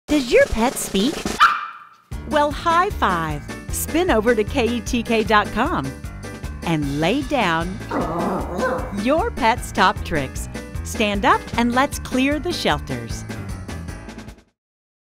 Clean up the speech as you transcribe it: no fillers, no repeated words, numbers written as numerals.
Does your pet speak? Well, high five. Spin over to KETK.com and lay down your pet's top tricks. Stand up and let's clear the shelters.